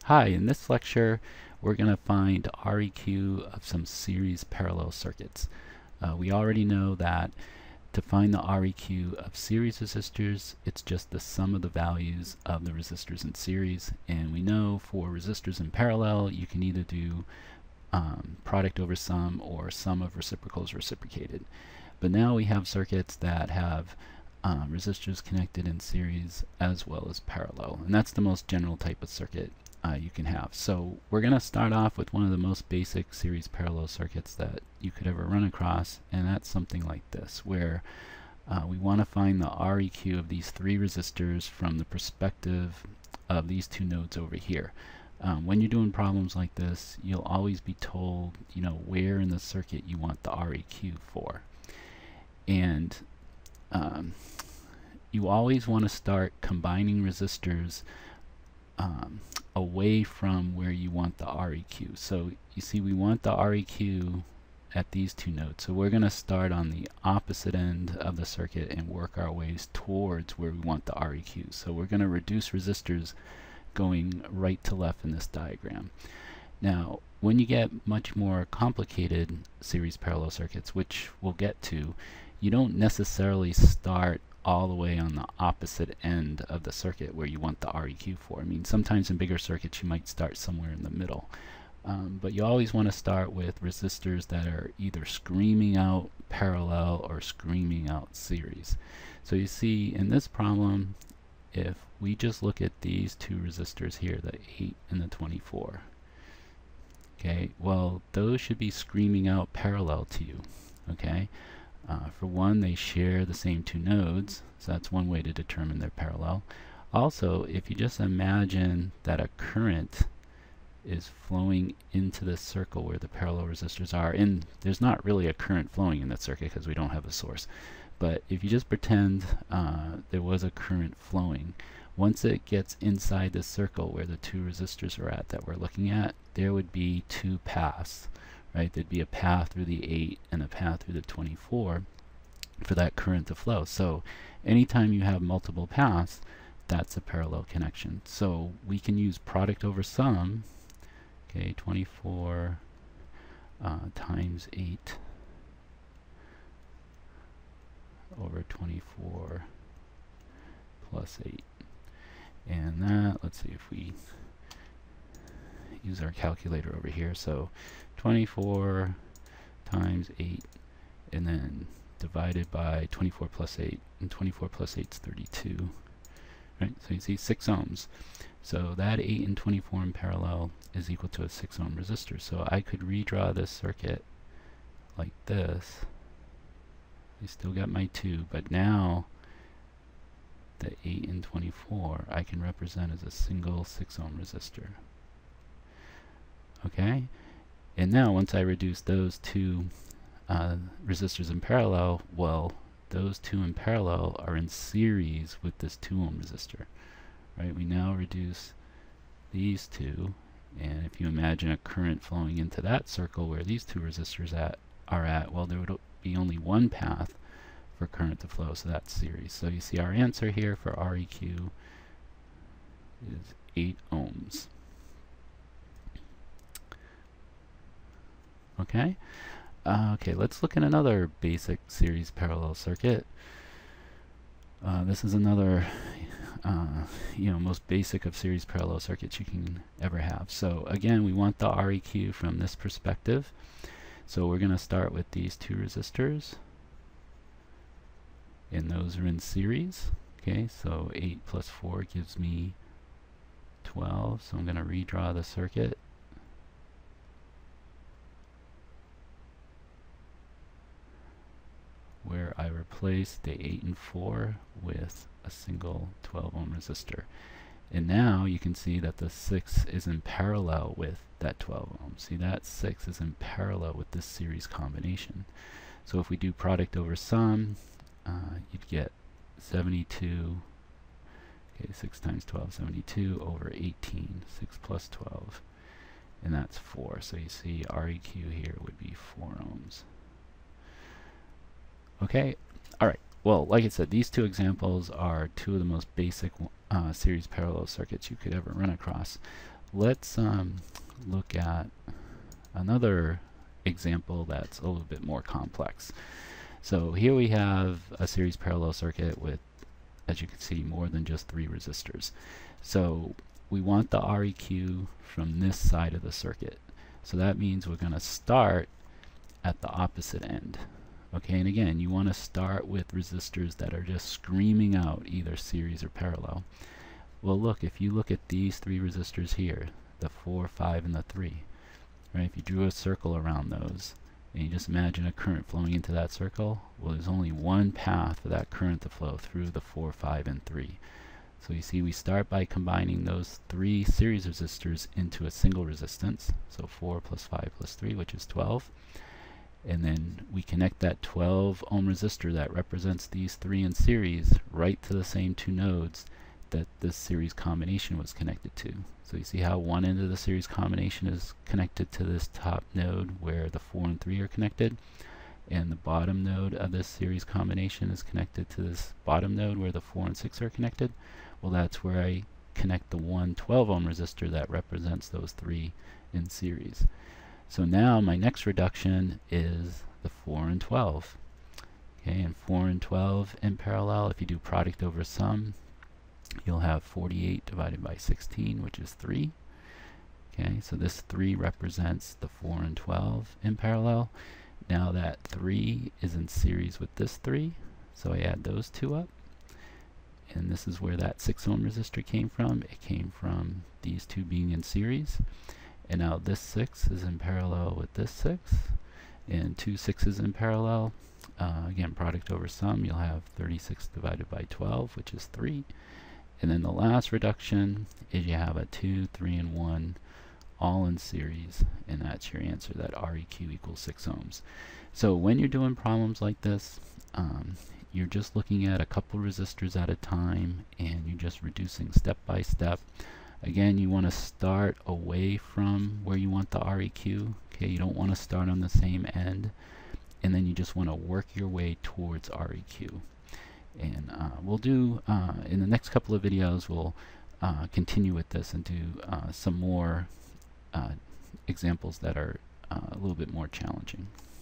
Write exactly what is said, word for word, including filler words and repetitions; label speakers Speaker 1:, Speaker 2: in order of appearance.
Speaker 1: Hi, in this lecture we're going to find R E Q of some series parallel circuits. Uh, we already know that to find the R E Q of series resistors, it's just the sum of the values of the resistors in series, and we know for resistors in parallel you can either do um, product over sum or sum of reciprocals reciprocated. But now we have circuits that have um, resistors connected in series as well as parallel, and that's the most general type of circuit Uh, you can have. So we're going to start off with one of the most basic series parallel circuits that you could ever run across, and that's something like this, where uh, we want to find the R E Q of these three resistors from the perspective of these two nodes over here. Um, when you're doing problems like this, you'll always be told, you know, where in the circuit you want the R E Q for. And um, you always want to start combining resistors um, away from where you want the R E Q. So you see, we want the R E Q at these two nodes. So we're going to start on the opposite end of the circuit and work our ways towards where we want the R E Q. So we're going to reduce resistors going right to left in this diagram. Now, when you get much more complicated series parallel circuits, which we'll get to, you don't necessarily start all the way on the opposite end of the circuit where you want the R E Q for. I mean, sometimes in bigger circuits you might start somewhere in the middle. Um, but you always want to start with resistors that are either screaming out parallel or screaming out series. So you see, in this problem, if we just look at these two resistors here, the eight and the twenty-four, okay, well, those should be screaming out parallel to you, okay? Uh, for one, they share the same two nodes, so that's one way to determine their parallel. Also, if you just imagine that a current is flowing into the circle where the parallel resistors are, and there's not really a current flowing in that circuit because we don't have a source, but if you just pretend uh, there was a current flowing, once it gets inside the circle where the two resistors are at that we're looking at, there would be two paths. Right, there'd be a path through the eight and a path through the twenty-four for that current to flow. So anytime you have multiple paths, that's a parallel connection. So we can use product over sum, okay, twenty-four uh, times eight over twenty-four plus eight. And that, let's see if we use our calculator over here. So twenty-four times eight, and then divided by twenty-four plus eight, and twenty-four plus eight is thirty-two. Right? So you see six ohms. So that eight and twenty-four in parallel is equal to a six ohm resistor. So I could redraw this circuit like this. I still got my two, but now the eight and twenty-four I can represent as a single six ohm resistor. Okay? And now once I reduce those two uh, resistors in parallel, well, those two in parallel are in series with this two ohm resistor. Right? We now reduce these two, and if you imagine a current flowing into that circle where these two resistors at are at, well, there would be only one path for current to flow, so that's series. So you see our answer here for R E Q is eight ohms. Okay, uh, okay, let's look at another basic series parallel circuit. Uh, this is another, uh, you know, most basic of series parallel circuits you can ever have. So again, we want the R E Q from this perspective. So we're going to start with these two resistors, and those are in series. Okay, so eight plus four gives me twelve. So I'm going to redraw the circuit. Where I replace the eight and four with a single twelve ohm resistor. And now you can see that the six is in parallel with that twelve ohm. See, that six is in parallel with this series combination. So if we do product over sum, uh, you'd get seventy-two, okay, six times twelve, seventy-two over eighteen, six plus twelve, and that's four. So you see R E Q here would be four ohms. Okay, all right. Well, like I said, these two examples are two of the most basic uh, series parallel circuits you could ever run across. let's um, look at another example that's a little bit more complex. So here we have a series parallel circuit with, as you can see, more than just three resistors. So we want the R E Q from this side of the circuit. So that means we're going to start at the opposite end. Okay, and again, you want to start with resistors that are just screaming out either series or parallel. Well, look, if you look at these three resistors here, the four, five, and the three, right? If you drew a circle around those, and you just imagine a current flowing into that circle, well, there's only one path for that current to flow through the four, five, and three. So you see, we start by combining those three series resistors into a single resistance. So four plus five plus three, which is twelve. And then we connect that twelve ohm resistor that represents these three in series right to the same two nodes that this series combination was connected to. So you see how one end of the series combination is connected to this top node where the four and three are connected, and the bottom node of this series combination is connected to this bottom node where the four and six are connected. Well, that's where I connect the one twelve ohm resistor that represents those three in series. So now my next reduction is the four and twelve. Okay, and four and twelve in parallel, if you do product over sum, you'll have forty-eight divided by sixteen, which is three. Okay, so this three represents the four and twelve in parallel. Now that three is in series with this three, so I add those two up. And this is where that six ohm resistor came from. It came from these two being in series. And now this six is in parallel with this six, and two sixes in parallel. Uh, again, product over sum, you'll have thirty-six divided by twelve, which is three. And then the last reduction is you have a two, three, and one all in series, and that's your answer, that R E Q equals six ohms. So when you're doing problems like this, um, you're just looking at a couple resistors at a time, and you're just reducing step by step. Again, you want to start away from where you want the R E Q. Okay, you don't want to start on the same end, and then you just want to work your way towards R E Q. And uh, we'll do, uh, in the next couple of videos, we'll uh, continue with this and do uh, some more uh, examples that are uh, a little bit more challenging.